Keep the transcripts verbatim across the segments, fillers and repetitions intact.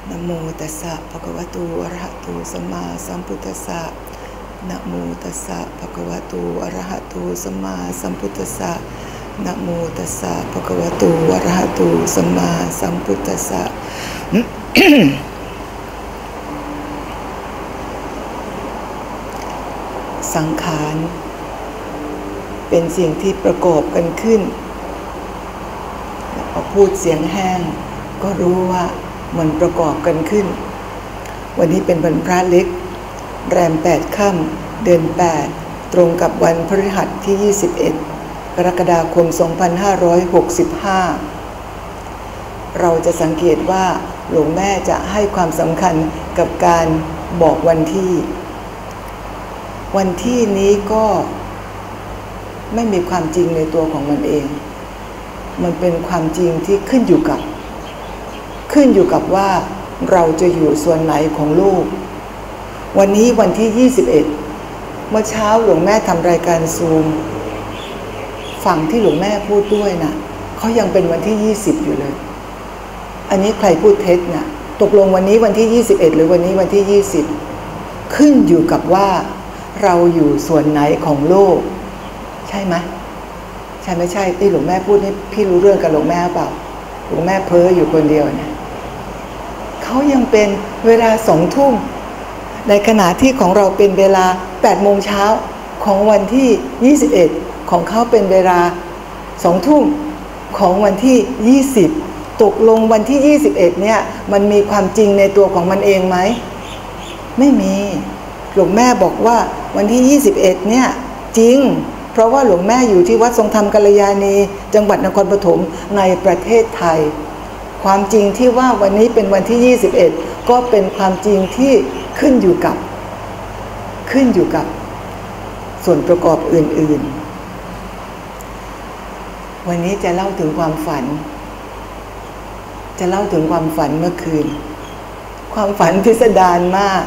นะโมตัสสะภะคะวะโตอะระหะโตสัมมาสัมพุทธัสสะนะโมตัสสะภะคะวะโตอะระหะโตสัมมาสัมพุทธัสสะนะโมตัสสะภะคะวะโตอะระหะโตสัมมาสัมพุทธัสสะ สังขารเป็นสิ่งที่ประกอบกันขึ้นพอพูดเสียงแห้งก็รู้ว่ามันประกอบกันขึ้นวันนี้เป็นวันพระเล็กแรมแปดค่ำเดือนแปดตรงกับวันพฤหัสที่ยี่สิบเอ็ดกรกฎาคมสองพันห้าร้อยหกสิบห้าเราจะสังเกตว่าหลวงแม่จะให้ความสำคัญกับการบอกวันที่วันที่นี้ก็ไม่มีความจริงในตัวของมันเองมันเป็นความจริงที่ขึ้นอยู่กับขึ้นอยู่กับว่าเราจะอยู่ส่วนไหนของโลกวันนี้วันที่ยี่สิบเอ็ดเมื่อเช้าหลวงแม่ทำรายการซูมฝั่งที่หลวงแม่พูดด้วยนะเขายังเป็นวันที่ยี่สิบอยู่เลยอันนี้ใครพูดเท็จนะตกลงวันนี้วันที่ยี่สิบเอ็ดหรือวันนี้วันที่ยี่สิบขึ้นอยู่กับว่าเราอยู่ส่วนไหนของโลกใช่ไหมใช่ไม่ใช่ที่หลวงแม่พูดนี่พี่รู้เรื่องกับหลวงแม่เปล่าหลวงแม่เพ้ออยู่คนเดียวเนี่ยเขายังเป็นเวลาสองทุ่มในขณะที่ของเราเป็นเวลาแปดโมงเช้าของวันที่ยี่สิบเอ็ดของเขาเป็นเวลาสองทุ่มของวันที่ยี่สิบตกลงวันที่ยี่สิบเอ็ดเนี่ยมันมีความจริงในตัวของมันเองไหมไม่มีหลวงแม่บอกว่าวันที่ยี่สิบเอ็ดเนี่ยจริงเพราะว่าหลวงแม่อยู่ที่วัดทรงธรรมกัลยาณีจังหวัดนครปฐมในประเทศไทยความจริงที่ว่าวันนี้เป็นวันที่ยี่สิบเอ็ดก็เป็นความจริงที่ขึ้นอยู่กับขึ้นอยู่กับส่วนประกอบอื่นๆวันนี้จะเล่าถึงความฝันจะเล่าถึงความฝันเมื่อคืนความฝันพิสดารมาก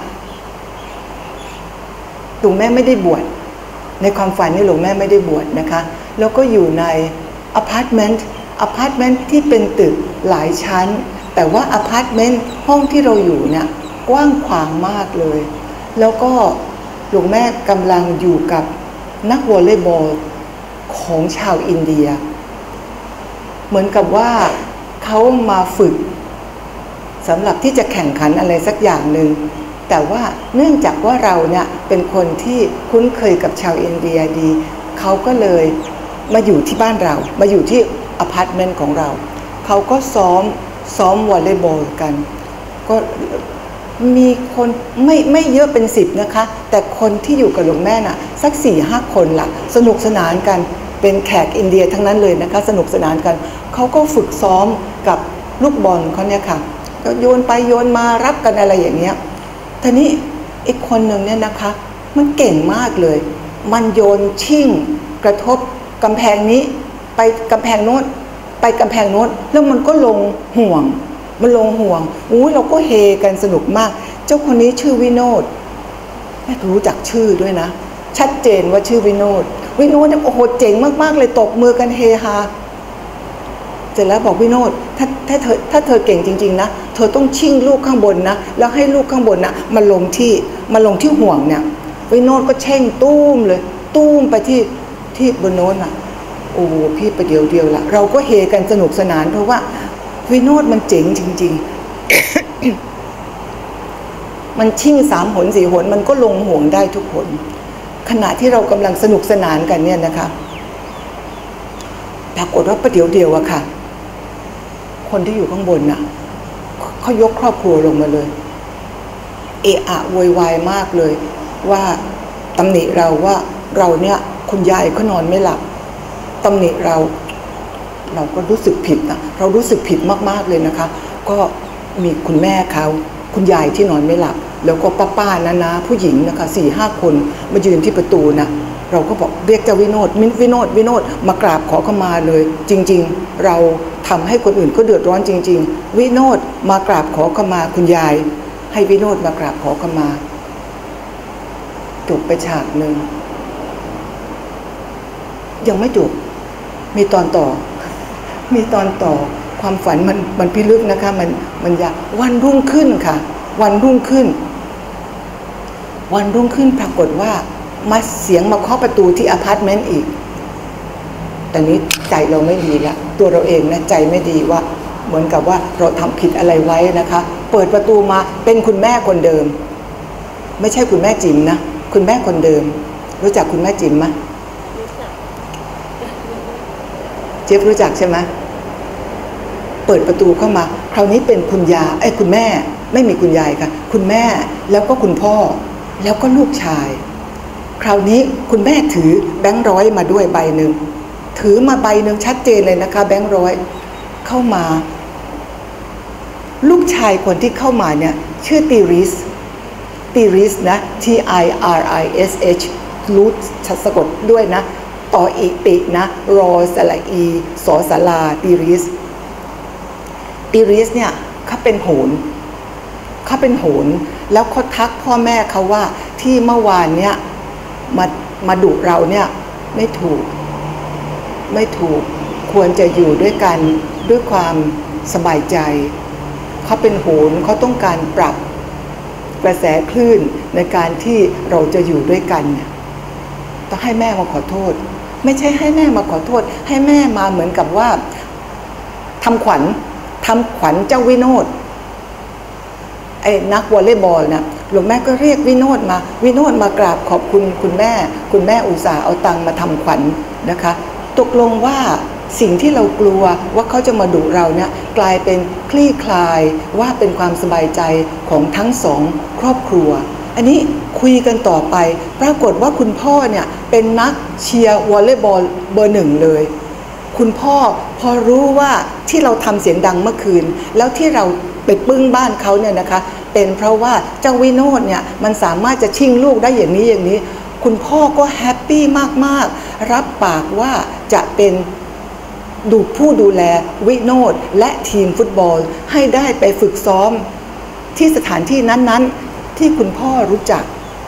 หลวงแม่ไม่ได้บวชในความฝันนี่หลวงแม่ไม่ได้บวชนะคะแล้วก็อยู่ในอพาร์ตเมนต์อพาร์ตเมนต์ที่เป็นตึกหลายชั้นแต่ว่าอพาร์ตเมนต์ห้องที่เราอยู่เนี่ยกว้างขวางมากเลยแล้วก็หลวงแม่กำลังอยู่กับนักวอลเลย์บอลของชาวอินเดียเหมือนกับว่าเขามาฝึกสำหรับที่จะแข่งขันอะไรสักอย่างหนึ่งแต่ว่าเนื่องจากว่าเราเนี่ยเป็นคนที่คุ้นเคยกับชาวอินเดียดีเขาก็เลยมาอยู่ที่บ้านเรามาอยู่ที่อพาร์ตเมนต์ของเราเขาก็ซ้อมซ้อมวอลเลย์บอลกันก็มีคนไม่ไม่เยอะเป็นสิบนะคะแต่คนที่อยู่กับหลวงแม่น่ะสักสี่ห้าคนละสนุกสนานกันเป็นแขกอินเดียทั้งนั้นเลยนะคะสนุกสนานกันเขาก็ฝึกซ้อมกับลูกบอลเขาเนี่ยค่ะก็โยนไปโยนมารับกันอะไรอย่างเงี้ยทีนี้อีกคนหนึ่งเนี่ยนะคะมันเก่งมากเลยมันโยนชิ่งกระทบกำแพงนี้ไปกำแพงโน้นไปกำแพงโน้นแล้วมันก็ลงห่วงมันลงห่วงอู้เราก็เฮกันสนุกมากเจ้าคนนี้ชื่อวิโนชแม่รู้จักชื่อด้วยนะชัดเจนว่าชื่อวิโนชวิโนชเนี่ยโอ้โหเจ๋งมากๆเลยตบมือกันเฮฮาเสร็จแล้วบอกวิโนชถ้าถ้าเธอถ้าเธอเก่งจริงๆนะเธอต้องชิ่งลูกข้างบนนะแล้วให้ลูกข้างบนนะมาลงที่มาลงที่ห่วงเนี่ยวิโนชก็เช่งตุ้มเลยตุ้มไปที่ที่บนโน้นอ่ะโอ้พี่ประเดี๋ยวเดียวละเราก็เฮกันสนุกสนานเพราะว่าวิโนชมันเจ๋งจริงๆ มันชิ่งสามหนสี่หนมันก็ลงห่วงได้ทุกหนขณะที่เรากำลังสนุกสนานกันเนี่ยนะคะปรากฏว่าประเดี๋ยวเดียวอะค่ะคนที่อยู่ข้างบนน่ะเขายกครอบครัวลงมาเลยเอะอะโวยวายมากเลยว่าตำหนิเราว่าเราเนี่ยคุณยายเขานอนไม่หลับตำหนิเราเราก็รู้สึกผิดนะเรารู้สึกผิดมากๆเลยนะคะก็มีคุณแม่เขาคุณยายที่นอนไม่หลับแล้วก็ป้าๆนะนะผู้หญิงนะคะสี่ห้าคนมายืนที่ประตูนะเราก็บอกเรียกเจ้าวิโนชมิ้นวิโนชวิโนชมากราบขอเข้ามาเลยจริงๆเราทำให้คนอื่นก็เดือดร้อนจริงๆวิโนชมากราบขอเข้ามาคุณยายให้วิโนชมากราบขอเข้ามาจบไปฉากหนึ่งยังไม่จบมีตอนต่อมีตอนต่อความฝันมันมันพิลึกนะคะมันมันอยากวันรุ่งขึ้นค่ะวันรุ่งขึ้นวันรุ่งขึ้นปรากฏว่ามาเสียงมาเคาะประตูที่อพาร์ตเมนต์อีกตอนนี้ใจเราไม่ดีละตัวเราเองนะใจไม่ดีว่าเหมือนกับว่าเราทำผิดอะไรไว้นะคะเปิดประตูมาเป็นคุณแม่คนเดิมไม่ใช่คุณแม่จิ๋มนะคุณแม่คนเดิมรู้จักคุณแม่จิ๋มไหมเจฟรู้จักใช่ไหมเปิดประตูเข้ามาคราวนี้เป็นคุณยาไอ้คุณแม่ไม่มีคุณยายค่ะคุณแม่แล้วก็คุณพ่อแล้วก็ลูกชายคราวนี้คุณแม่ถือแบงค์ร้อยมาด้วยใบหนึ่งถือมาใบหนึ่งชัดเจนเลยนะคะแบงค์ร้อยเข้ามาลูกชายคนที่เข้ามาเนี่ยชื่อติริสติริสนะ T I R I S H รู้สะกดด้วยนะต่ออีตินะรอสระอีสอสลาติริสติริสเนี่ยเขาเป็นโหนเขาเป็นโหนแล้วเขาทักพ่อแม่เขาว่าที่เมื่อวานเนี่ยมามาดุเราเนี่ยไม่ถูกไม่ถูกควรจะอยู่ด้วยกันด้วยความสบายใจเขาเป็นโหนเขาต้องการปรับกระแสคลื่นในการที่เราจะอยู่ด้วยกันเนี่ยต้องให้แม่มาขอโทษไม่ใช่ให้แม่มาขอโทษให้แม่มาเหมือนกับว่าทำขวัญทำขวัญเจ้าวิโนจน์ไอ้นักวอลเลย์บอลนะหลวงแม่ก็เรียกวิโนจน์มาวิโนจน์มากราบขอบคุณคุณแม่คุณแม่อุตส่าห์เอาตังค์มาทำขวัญนะคะตกลงว่าสิ่งที่เรากลัวว่าเขาจะมาดุเราเนี่ยกลายเป็นคลี่คลายว่าเป็นความสบายใจของทั้งสองครอบครัวอันนี้คุยกันต่อไปปรากฏว่าคุณพ่อเนี่ยเป็นนักเชียร์วอลเลย์บอลเบอร์หนึ่งเลยคุณพ่อพอรู้ว่าที่เราทำเสียงดังเมื่อคืนแล้วที่เราไปปึ้งบ้านเขาเนี่ยนะคะเป็นเพราะว่าเจ้าวิโนจน์เนี่ยมันสามารถจะชิงลูกได้อย่างนี้อย่างนี้คุณพ่อก็แฮปปี้มากๆรับปากว่าจะเป็นดูผู้ดูแลวิโนจน์และทีมฟุตบอลให้ได้ไปฝึกซ้อมที่สถานที่นั้นๆที่คุณพ่อรู้จัก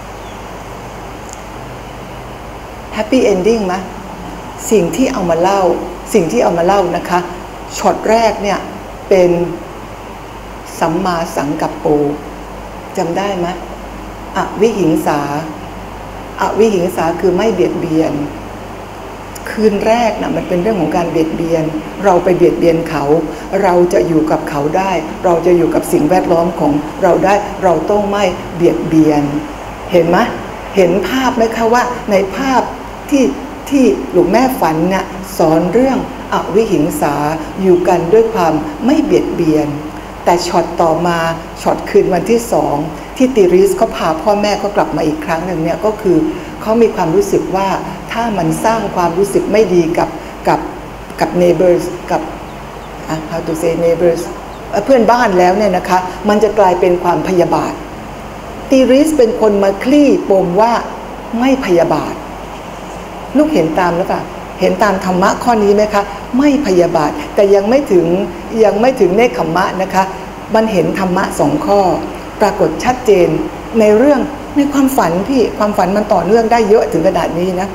แฮปปี้เอนดิ้งไหมสิ่งที่เอามาเล่าสิ่งที่เอามาเล่านะคะช็อตแรกเนี่ยเป็นสัมมาสังกัปโปจำได้ไหมอวิหิงสาอวิหิงสาคือไม่เบียดเบียนคืนแรกนะมันเป็นเรื่องของการเบียดเบียนเราไปเบียดเบียนเขาเราจะอยู่กับเขาได้เราจะอยู่กับสิ่งแวดล้อมของเราได้เราต้องไม่เบียดเบียนเห็นไหมเห็นภาพไหมคะว่าในภาพที่ที่หลวงแม่ฝันเนี่ยสอนเรื่องอวิหิงสาอยู่กันด้วยความไม่เบียดเบียนแต่ช็อตต่อมาช็อตคืนวันที่สองที่ติริสเขาพาพ่อแม่เขากลับมาอีกครั้งหนึ่งเนี่ยก็คือเขามีความรู้สึกว่าถ้ามันสร้างความรู้สึกไม่ดีกับกับกับ neighbors กับ how to say neighbors เพื่อนบ้านแล้วเนี่ยนะคะมันจะกลายเป็นความพยาบาทติริสเป็นคนมาคลี่ปมว่าไม่พยาบาทลูกเห็นตามหรือเปล่าเห็นตามธรรมะข้อนี้ไหมคะไม่พยาบาทแต่ยังไม่ถึงยังไม่ถึงเนคขมมะนะคะมันเห็นธรรมะสองข้อปรากฏชัดเจนในเรื่องในความฝันพี่ความฝันมันต่อเนื่องได้เยอะถึงขนาดนี้นะ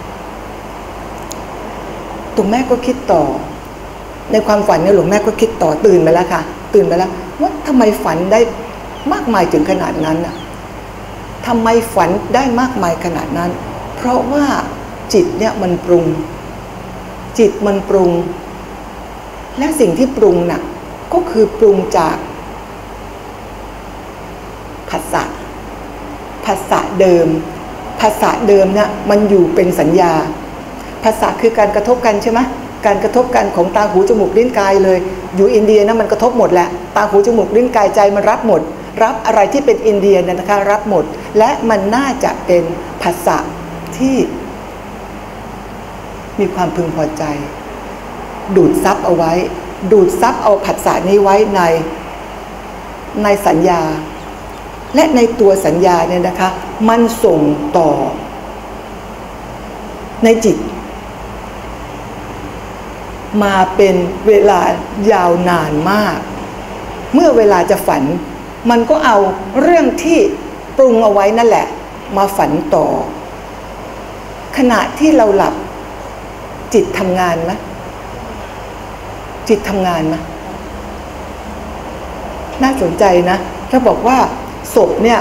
ตัวแม่ก็คิดต่อในความฝันเนี่ยหลวงแม่ก็คิดต่อตื่นไปแล้วค่ะตื่นไปแล้วว่าทำไมฝันได้มากมายถึงขนาดนั้นน่ะทำไมฝันได้มากมายขนาดนั้นเพราะว่าจิตเนี่ยมันปรุงจิตมันปรุงและสิ่งที่ปรุงน่ะก็คือปรุงจากภาษาภาษาเดิมภาษาเดิมเนี่ยมันอยู่เป็นสัญญาภาษาคือการกระทบกันใช่ไหมการกระทบกันของตาหูจมูกลิ้นกายเลยอยู่อินเดียนะมันกระทบหมดแหละตาหูจมูกลิ้นกายใจมันรับหมดรับอะไรที่เป็นอินเดียนะคะรับหมดและมันน่าจะเป็นภาษาที่มีความพึงพอใจดูดซับเอาไว้ดูดซับเอาผัสสะนี้ไว้ในในสัญญาและในตัวสัญญาเนี่ยนะคะมันส่งต่อในจิตมาเป็นเวลายาวนานมากเมื่อเวลาจะฝันมันก็เอาเรื่องที่ปรุงเอาไว้นั่นแหละมาฝันต่อขณะที่เราหลับจิตทำงานไหมจิตทำงานไหมน่าสนใจนะถ้าบอกว่าศพเนี่ย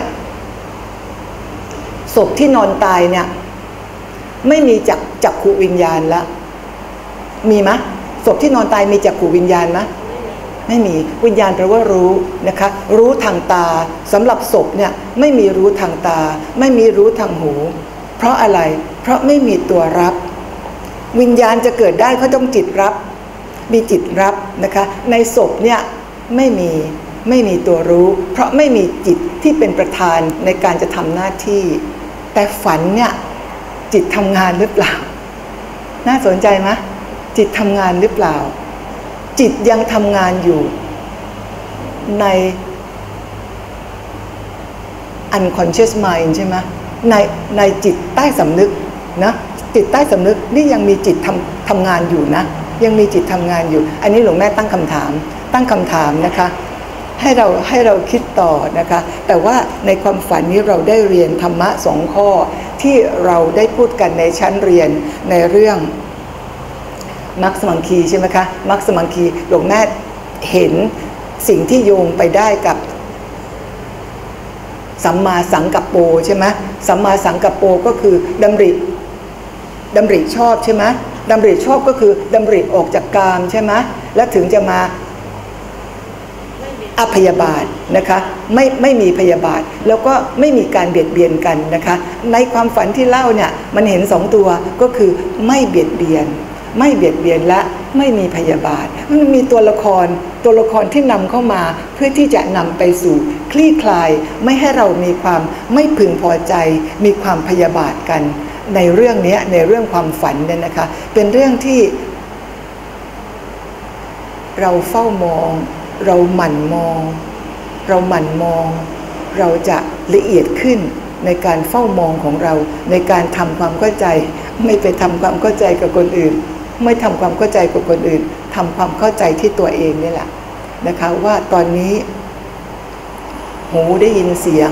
ศพที่นอนตายเนี่ยไม่มีจักจักขุวิญญาณละมีไหมศพที่นอนตายมีจักขุวิญญาณไหมไม่มีวิญญาณแปลว่ารู้นะคะรู้ทางตาสำหรับศพเนี่ยไม่มีรู้ทางตาไม่มีรู้ทางหูเพราะอะไรเพราะไม่มีตัวรับวิญญาณจะเกิดได้เขาต้องจิตรับมีจิตรับนะคะในศพเนี่ยไม่มีไม่มีตัวรู้เพราะไม่มีจิตที่เป็นประธานในการจะทำหน้าที่แต่ฝันเนี่ยจิตทำงานหรือเปล่าน่าสนใจไหมจิตทำงานหรือเปล่าจิตยังทำงานอยู่ใน unconscious mind ใช่ไหมในในจิตใต้สำนึกนะจิตใต้สำนึกนี่ยังมีจิตทำทำงานอยู่นะยังมีจิตทำงานอยู่อันนี้หลวงแม่ตั้งคำถามตั้งคำถามนะคะให้เราให้เราคิดต่อนะคะแต่ว่าในความฝันนี้เราได้เรียนธรรมะสองข้อที่เราได้พูดกันในชั้นเรียนในเรื่องมรรคสมังคีใช่ไหมคะมรรคสมังคีหลวงแม่เห็นสิ่งที่โยงไปได้กับสัมมาสังกัปโปใช่ไหมสัมมาสังกัปโปก็คือดำริดำริชอบใช่ไหมดำริชอบก็คือดำริออกจากกามใช่ไหมแล้วถึงจะมาอพยาบาทนะคะไม่ไม่มีพยาบาทแล้วก็ไม่มีการเบียดเบียนกันนะคะในความฝันที่เล่าเนี่ยมันเห็นสองตัวก็คือไม่เบียดเบียนไม่เบียดเบียนและไม่มีพยาบาทมันมีตัวละครตัวละครที่นำเข้ามาเพื่อที่จะนำไปสู่คลี่คลายไม่ให้เรามีความไม่พึงพอใจมีความพยาบาทกันในเรื่องนี้ในเรื่องความฝันเนี่ยนะคะเป็นเรื่องที่เราเฝ้ามองเราหมั่นมองเราหมั่นมองเราจะละเอียดขึ้นในการเฝ้ามองของเราในการทำความเข้าใจไม่ไปทำความเข้าใจกับคนอื่นไม่ทำความเข้าใจกับคนอื่นทำความเข้าใจที่ตัวเองนี่แหละนะคะว่าตอนนี้หูได้ยินเสียง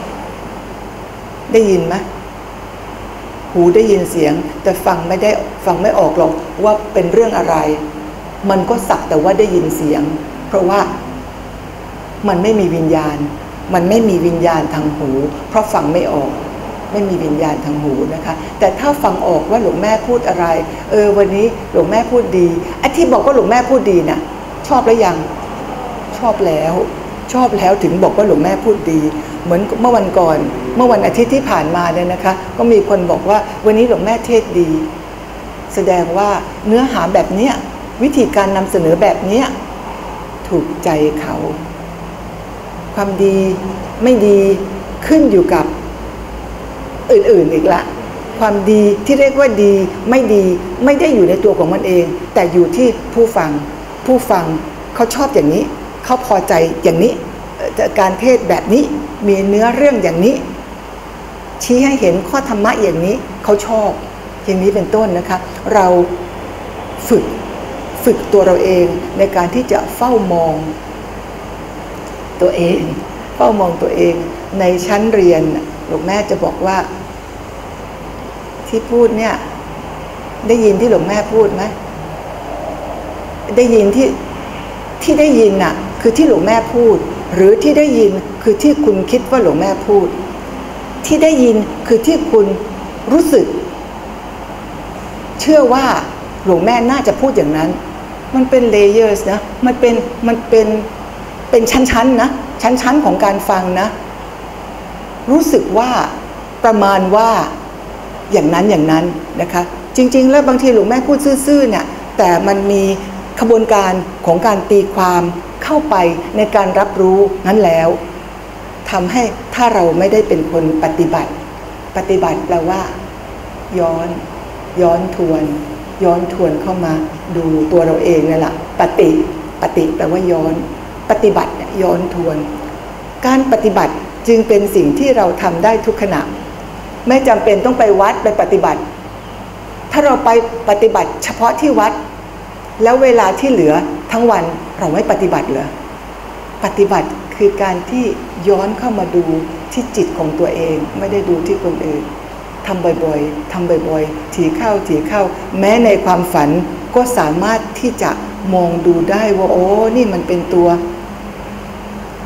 ได้ยินไหมหูได้ยินเสียงแต่ฟังไม่ได้ฟังไม่ออกหรอกว่าเป็นเรื่องอะไรมันก็สักแต่ว่าได้ยินเสียงเพราะว่ามันไม่มีวิญญาณมันไม่มีวิญญาณทางหูเพราะฟังไม่ออกไม่มีวิญญาณทางหูนะคะแต่ถ้าฟังออกว่าหลวงแม่พูดอะไรเออวันนี้หลวงแม่พูดดีไอ้ที่บอกว่าหลวงแม่พูดดีน่ะชอบแล้วยังชอบแล้วชอบแล้วถึงบอกว่าหลวงแม่พูดดีเหมือนเมื่อวันก่อนเมื่อวันอาทิตย์ที่ผ่านมาเนี่ยนะคะก็มีคนบอกว่าวันนี้หลวงแม่เทศดีแสดงว่าเนื้อหาแบบเนี้ยวิธีการนำเสนอแบบเนี้ยถูกใจเขาความดีไม่ดีขึ้นอยู่กับอื่นๆอีกละความดีที่เรียกว่าดีไม่ดีไม่ได้อยู่ในตัวของมันเองแต่อยู่ที่ผู้ฟังผู้ฟังเขาชอบอย่างนี้เขาพอใจอย่างนี้การเทศแบบนี้มีเนื้อเรื่องอย่างนี้ชี้ให้เห็นข้อธรรมะอย่างนี้เขาชอบอย่างนี้เป็นต้นนะคะเราฝึกฝึกตัวเราเองในการที่จะเฝ้ามองตัวเองเฝ้ามองตัวเองในชั้นเรียนหลวงแม่จะบอกว่าที่พูดเนี่ยได้ยินที่หลวงแม่พูดไหมได้ยินที่ที่ได้ยินน่ะคือที่หลวงแม่พูดหรือที่ได้ยินคือที่คุณคิดว่าหลวงแม่พูดที่ได้ยินคือที่คุณรู้สึกเชื่อว่าหลวงแม่น่าจะพูดอย่างนั้นมันเป็นเลเยอร์สนะมันเป็นมันเป็นเป็นชั้นๆนะชั้นๆของการฟังนะรู้สึกว่าประมาณว่าอย่างนั้นอย่างนั้นนะคะจริงๆแล้วบางทีหลวงแม่พูดซื่อๆเนี่ยแต่มันมีขบวนการของการตีความเข้าไปในการรับรู้นั้นแล้วทำให้ถ้าเราไม่ได้เป็นคนปฏิบัติปฏิบัติแปลว่าย้อนย้อนทวนย้อนทวนเข้ามาดูตัวเราเองนั่นแหละปฏิปฏิแปลว่าย้อนปฏิบัติย้อนทวนการปฏิบัติจึงเป็นสิ่งที่เราทำได้ทุกขณะไม่จำเป็นต้องไปวัดไปปฏิบัติถ้าเราไปปฏิบัติเฉพาะที่วัดแล้วเวลาที่เหลือทั้งวันเราไม่ปฏิบัติเหรอปฏิบัติคือการที่ย้อนเข้ามาดูที่จิตของตัวเองไม่ได้ดูที่คนอื่นทำบ่อยๆทำบ่อยๆถี่เข้าถี่เข้าแม้ในความฝันก็สามารถที่จะมองดูได้ว่าโอ้นี่มันเป็นตัว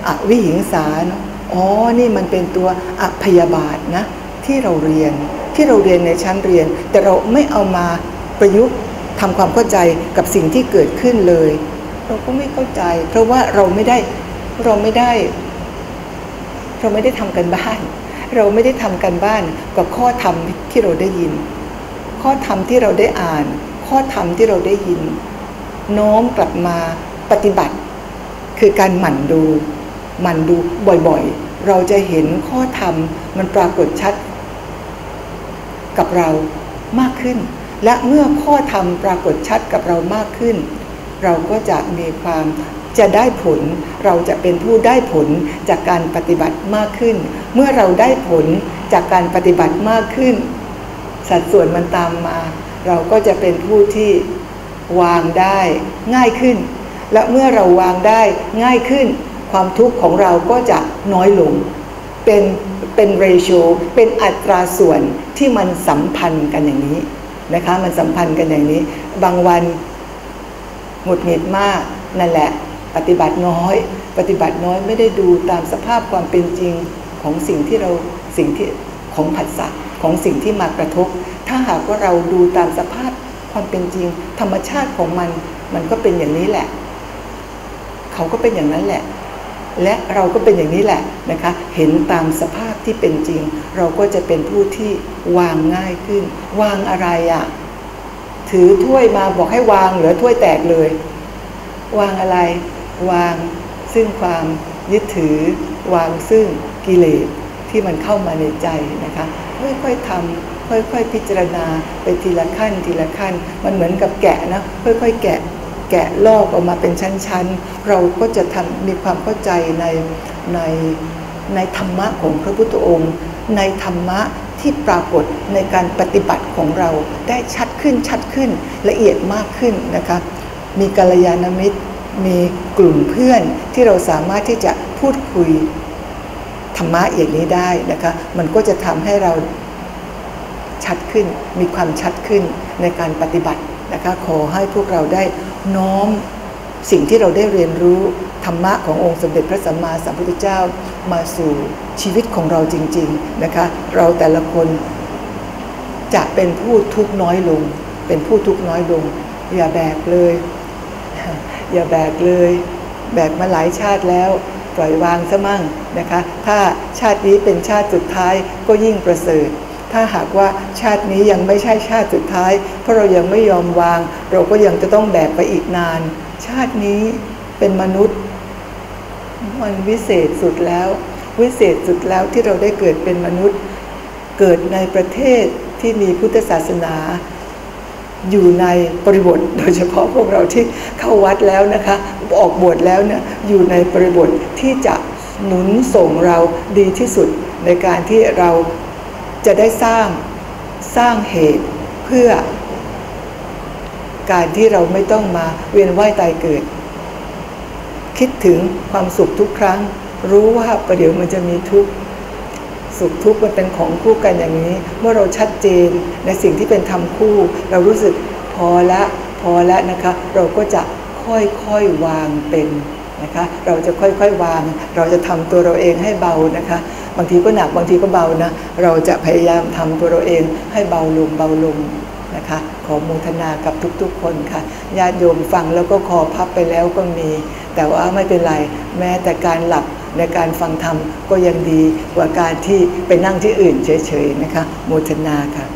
อวิหิงสาเนาะอ๋อนี่มันเป็นตัวอพยาบาทนะที่เราเรียนที่เราเรียนในชั้นเรียนแต่เราไม่เอามาประยุกต์ทำความเข้าใจกับสิ่งที่เกิดขึ้นเลยเราก็ไม่เข้าใจเพราะว่าเราไม่ได้เราไม่ได้เราไม่ได้ทำกันบ้านเราไม่ได้ทำกันบ้านกับข้อธรรมที่เราได้ยินข้อธรรมที่เราได้อ่านข้อธรรมที่เราได้ยินน้อมกลับมาปฏิบัติคือการหมั่นดูหมั่นดูบ่อยๆเราจะเห็นข้อธรรมมันปรากฏชัดกับเรามากขึ้นและเมื่อข้อธรรมปรากฏชัดกับเรามากขึ้นเราก็จะมีความจะได้ผลเราจะเป็นผู้ได้ผลจากการปฏิบัติมากขึ้นเมื่อเราได้ผลจากการปฏิบัติมากขึ้นสัดส่วนมันตามมาเราก็จะเป็นผู้ที่วางได้ง่ายขึ้นและเมื่อเราวางได้ง่ายขึ้นความทุกข์ของเราก็จะน้อยลงเป็นเป็นเรโชเป็นอัตราส่วนที่มันสัมพันธ์กันอย่างนี้นะคะมันสัมพันธ์กันอย่างนี้บางวันหงุดหงิดมากนั่นแหละปฏิบัติน้อยปฏิบัติน้อยไม่ได้ดูตามสภาพความเป็นจริงของสิ่งที่เราสิ่งที่ของผัสสะของสิ่งที่มากระทบถ้าหากว่าเราดูตามสภาพความเป็นจริงธรรมชาติของมันมันก็เป็นอย่างนี้แหละเขาก็เป็นอย่างนั้นแหละและเราก็เป็นอย่างนี้แหละนะคะเห็นตามสภาพที่เป็นจริงเราก็จะเป็นผู้ที่วางง่ายขึ้นวางอะไรอ่ะถือถ้วยมาบอกให้วางเหลือถ้วยแตกเลยวางอะไรวางซึ่งความยึดถือวางซึ่งกิเลสที่มันเข้ามาในใจนะคะค่อยๆทำค่อยๆพิจารณาไปทีละขั้นทีละขั้นมันเหมือนกับแกะนะค่อยๆแกะแกะลอกออกมาเป็นชั้นๆเราก็จะทำมีความเข้าใจในในในธรรมะของพระพุทธองค์ในธรรมะที่ปรากฏในการปฏิบัติของเราได้ชัดขึ้นชัดขึ้นละเอียดมากขึ้นนะคะมีกัลยาณมิตรมีกลุ่มเพื่อนที่เราสามารถที่จะพูดคุยธรรมะอย่างนี้ได้นะคะมันก็จะทำให้เราชัดขึ้นมีความชัดขึ้นในการปฏิบัตินะคะขอให้พวกเราได้น้อมสิ่งที่เราได้เรียนรู้ธรรมะขององค์สมเด็จพระสัมมาสัมพุทธเจ้ามาสู่ชีวิตของเราจริงๆนะคะเราแต่ละคนจะเป็นผู้ทุกข์น้อยลงเป็นผู้ทุกข์น้อยลงอย่าแบกเลยอย่าแบกเลยแบกมาหลายชาติแล้วปล่อยวางซะมั่งนะคะถ้าชาตินี้เป็นชาติสุดท้ายก็ยิ่งประเสริฐถ้าหากว่าชาตินี้ยังไม่ใช่ชาติสุดท้ายเพราะเรายังไม่ยอมวางเราก็ยังจะต้องแบกไปอีกนานชาตินี้เป็นมนุษย์มันวิเศษสุดแล้ววิเศษสุดแล้วที่เราได้เกิดเป็นมนุษย์เกิดในประเทศที่มีพุทธศาสนาอยู่ในบริบทโดยเฉพาะพวกเราที่เข้าวัดแล้วนะคะออกบวชแล้วเนี่ยอยู่ในบริบทที่จะหนุนส่งเราดีที่สุดในการที่เราจะได้สร้างสร้างเหตุเพื่อการที่เราไม่ต้องมาเวียนว่ายตายเกิดคิดถึงความสุขทุกครั้งรู้ว่าประเดี๋ยวมันจะมีทุกข์สุขทุกข์มันเป็นของคู่กันอย่างนี้เมื่อเราชัดเจนในสิ่งที่เป็นธรรมคู่เรารู้สึกพอละพอละนะคะเราก็จะค่อยๆวางเป็นนะคะเราจะค่อยๆวางเราจะทำตัวเราเองให้เบานะคะบางทีก็หนักบางทีก็เบานะเราจะพยายามทำตัวเราเองให้เบาลงเบาลงนะคะขอโมทนากับทุกๆคนค่ะญาติโยมฟังแล้วก็คอพับไปแล้วก็มีแต่ว่าไม่เป็นไรแม้แต่การหลับในการฟังธรรมก็ยังดีกว่าการที่ไปนั่งที่อื่นเฉยๆนะคะโมทนาค่ะ